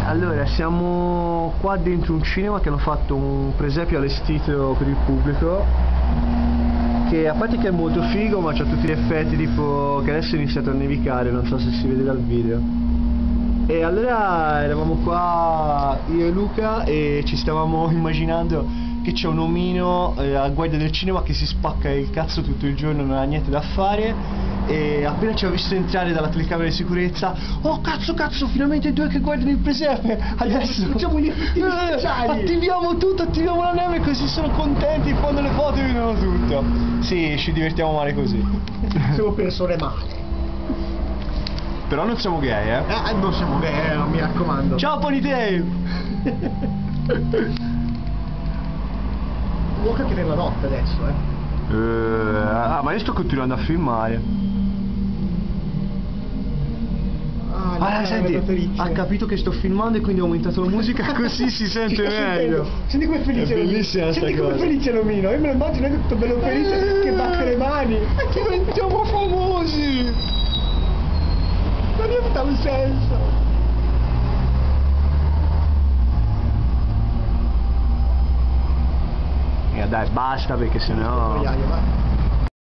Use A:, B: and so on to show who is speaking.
A: Allora, siamo qua dentro un cinema che hanno fatto un presepio allestito per il pubblico, che a parte che è molto figo, ma c'ha tutti gli effetti, tipo che adesso è iniziato a nevicare, non so se si vede dal video. E allora eravamo qua io e Luca e ci stavamo immaginando che c'è un omino a guardia del cinema che si spacca il cazzo tutto il giorno, non ha niente da fare, e appena ci ha visto entrare dalla telecamera di sicurezza, oh cazzo, finalmente due che guardano il presepe, adesso
B: facciamo gli effetti speciali,
A: attiviamo tutto, attiviamo la neve, così sono contenti, fanno le foto e vedono tutto. Sì, ci divertiamo male così.
B: Siamo persone male.
A: Però non siamo gay,
B: Non siamo gay, mi raccomando.
A: Ciao Ponytail!
B: Vuoi che nella notte adesso,
A: ma io sto continuando a filmare. Senti, ha capito che sto filmando e quindi ho aumentato la musica così si sente meglio.
B: Senti come felice
A: è bellissima sta cosa.
B: Senti come felice l'omino, io me lo immagino tutto bello felice che batte le mani.
A: Diventiamo famosi!
B: Non ha un senso.
A: Dai, basta perché sennò...